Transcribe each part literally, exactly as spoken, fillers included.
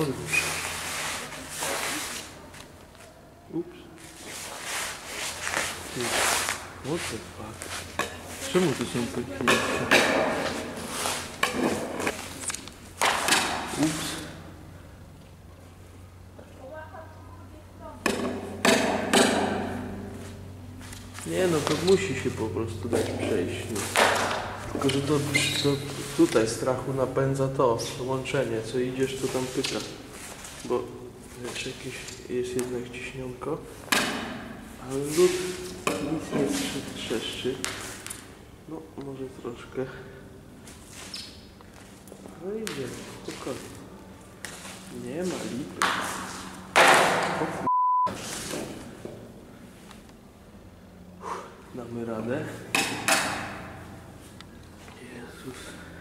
Odłóż. Ups. What the fuck? Czemu tu są pęknięcia? Ups. Nie no, to musi się po prostu dać przejść. Nie? Tylko, że to, to tutaj strachu napędza to łączenie. Co idziesz, to tam pyka. Bo wiesz, jakieś jest jednak ciśnionko. Ale lód nic nie trzeszczy. No, może troszkę. No idzie, spokojnie. Nie ma lipy. O kur... Damy radę. Jezus.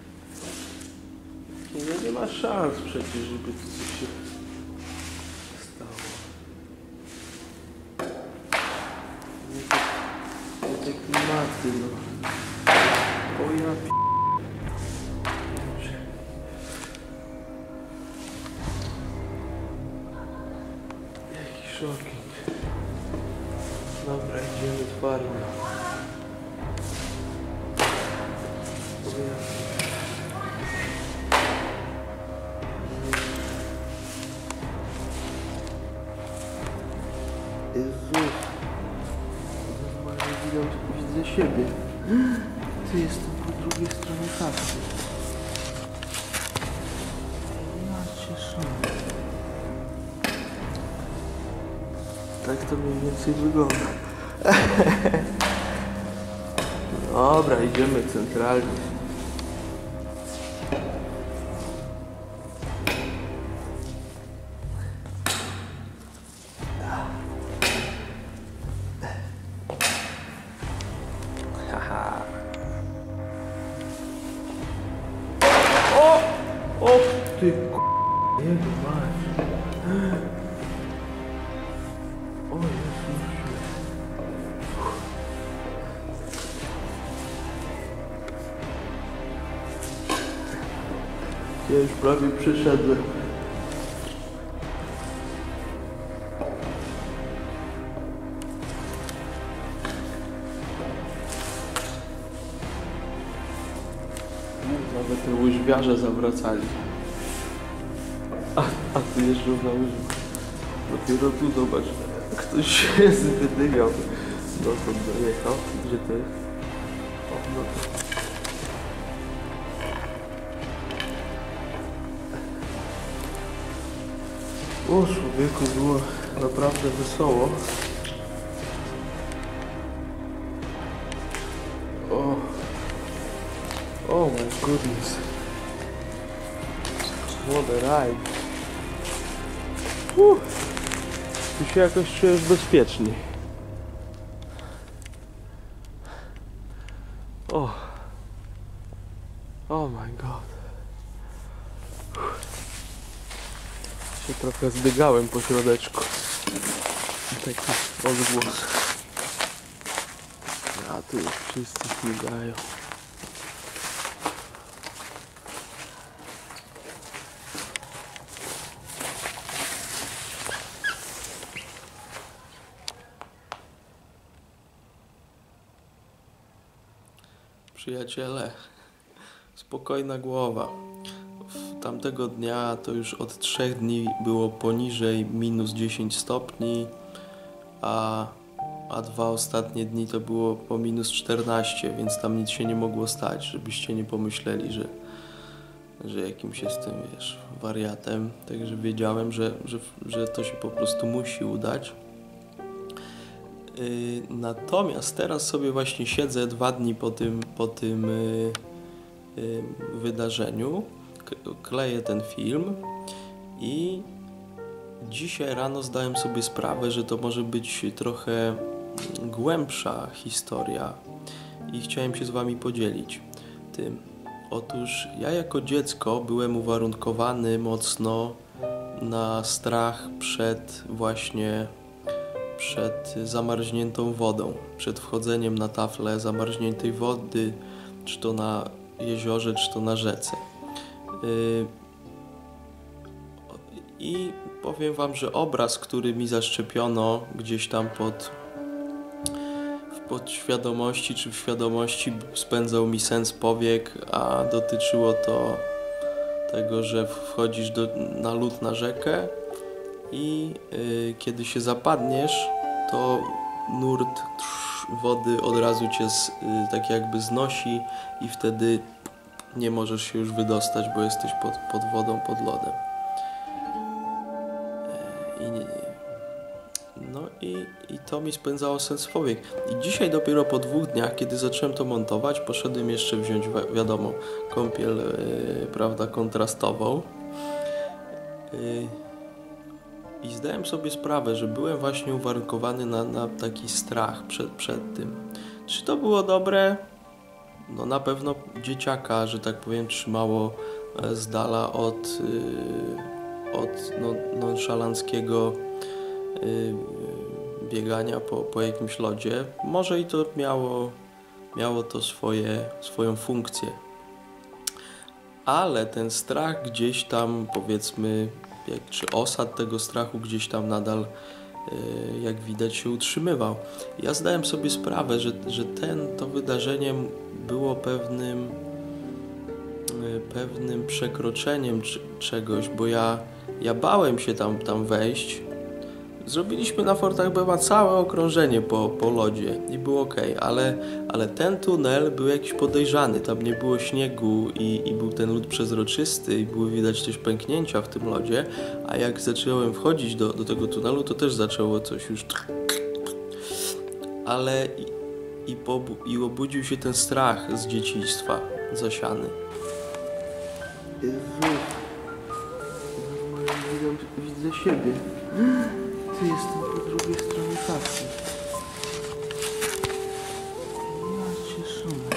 Nie, no nie ma szans przecież, żeby tu coś się stało. Nie te, nie te klimaty, no. O ja p... Jaki shocking. Dobra, idziemy twardo. O ja p... Jezus. Normalnie widzę, widzę siebie. Ty jestem po drugiej stronie chaty. Ja cię szanę. Tak to mniej więcej wygląda. Dobra, idziemy centralnie. Haha. O! O! Ty k... Nie masz. O Jezus. Ja już prawie przyszedłem. Nawet te łyżwiarze zawracali. A, a ty jeżdżą na łyżwach. Dopiero tu zobacz, ktoś się zwydygał. Dokąd dojechał? Gdzie to jest? O, no to... O, człowieku, było naprawdę wesoło. O, oh my goodness. What a ride. Uh, tu się jakoś czujesz bezpieczniej. O, oh my god. Się trochę zdygałem po środeczku. Taki odgłos. A tu już wszyscy śmigają. Przyjaciele, spokojna głowa. Tamtego dnia to już od trzech dni było poniżej minus dziesięć stopni, a, a dwa ostatnie dni to było po minus czternaście, więc tam nic się nie mogło stać, żebyście nie pomyśleli, że, że jakimś jestem, wiesz, wariatem. Także wiedziałem, że, że, że to się po prostu musi udać. Yy, natomiast teraz sobie właśnie siedzę dwa dni po tym, po tym yy, yy, wydarzeniu. Kleję ten film i dzisiaj rano zdałem sobie sprawę, że to może być trochę głębsza historia i chciałem się z wami podzielić tym. Otóż ja jako dziecko byłem uwarunkowany mocno na strach przed właśnie przed zamarzniętą wodą, przed wchodzeniem na taflę zamarzniętej wody, czy to na jeziorze, czy to na rzece. I powiem wam, że obraz, który mi zaszczepiono gdzieś tam pod w podświadomości czy w świadomości, spędzał mi sens powiek, a dotyczyło to tego, że wchodzisz do, na lód na rzekę i yy, kiedy się zapadniesz, to nurt trz, wody od razu cię z, yy, tak jakby znosi i wtedy nie możesz się już wydostać, bo jesteś pod, pod wodą, pod lodem. Yy, i, no i, i to mi spędzało sens powiek. I dzisiaj dopiero po dwóch dniach, kiedy zacząłem to montować, poszedłem jeszcze wziąć, wi wiadomo, kąpiel, yy, prawda, kontrastową. Yy, I zdałem sobie sprawę, że byłem właśnie uwarunkowany na, na taki strach przed, przed tym. Czy to było dobre? No na pewno dzieciaka, że tak powiem, trzymało z dala od, yy, od no, nonszalanckiego yy, biegania po, po jakimś lodzie. Może i to miało, miało to swoje, swoją funkcję. Ale ten strach gdzieś tam, powiedzmy, jak, czy osad tego strachu gdzieś tam nadal, yy, jak widać, się utrzymywał. Ja zdałem sobie sprawę, że, że ten, to wydarzenie było pewnym, yy, pewnym przekroczeniem czegoś, bo ja, ja bałem się tam, tam wejść. Zrobiliśmy na Fortach Bema całe okrążenie po, po lodzie i było ok, ale, ale ten tunel był jakiś podejrzany, tam nie było śniegu i, i był ten lód przezroczysty i były widać też pęknięcia w tym lodzie, a jak zacząłem wchodzić do, do tego tunelu, to też zaczęło coś już... Ale i, i, pobu i obudził się ten strach z dzieciństwa zasiany. Jezu, widzę, widzę siebie. Jestem po drugiej stronie kasy. Ja się szumę.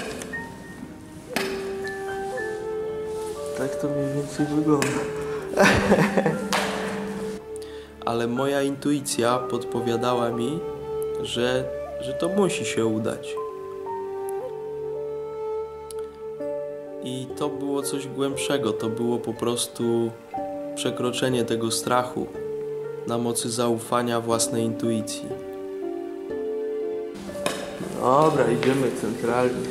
Tak to mniej więcej wygląda. Ale moja intuicja podpowiadała mi, że, że to musi się udać. I to było coś głębszego. To było po prostu przekroczenie tego strachu na mocy zaufania własnej intuicji. Dobra, idziemy centralnie.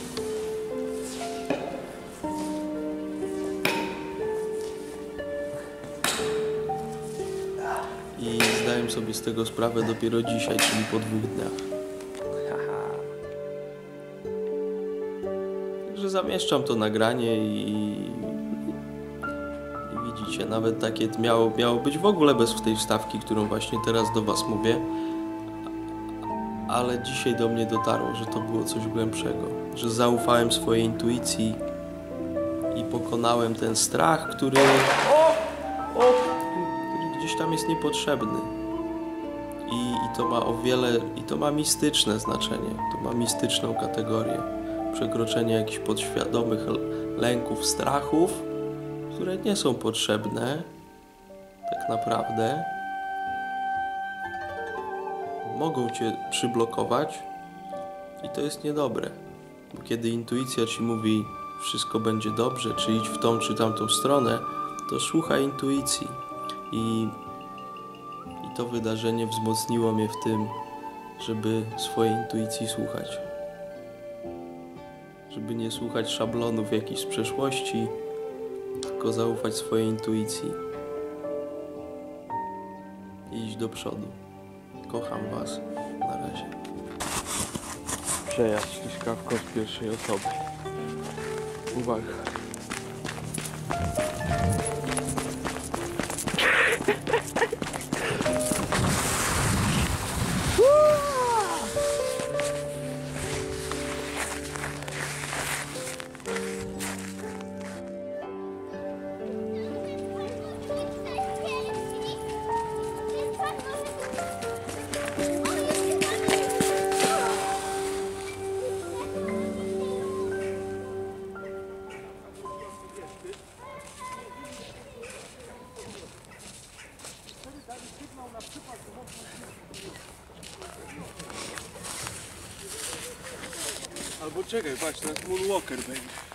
I zdałem sobie z tego sprawę dopiero dzisiaj, czyli po dwóch dniach. Także zamieszczam to nagranie i widzicie, nawet takie miało, miało być w ogóle bez tej wstawki, którą właśnie teraz do was mówię, ale dzisiaj do mnie dotarło, że to było coś głębszego, że zaufałem swojej intuicji i pokonałem ten strach, który, o, o, który gdzieś tam jest niepotrzebny. I, i to ma o wiele, i to ma mistyczne znaczenie, to ma mistyczną kategorię. Przekroczenie jakichś podświadomych lęków, strachów, które nie są potrzebne tak naprawdę, mogą cię przyblokować i to jest niedobre, bo kiedy intuicja ci mówi wszystko będzie dobrze, czy idź w tą czy tamtą stronę, to słuchaj intuicji i, i to wydarzenie wzmocniło mnie w tym, żeby swojej intuicji słuchać, żeby nie słuchać szablonów jakichś z przeszłości, tylko zaufać swojej intuicji i iść do przodu. Kocham was. Na razie. Przejazd śliskawką z pierwszej osoby. Uwaga. Albo czekaj, patrz, teraz Moonwalker będzie.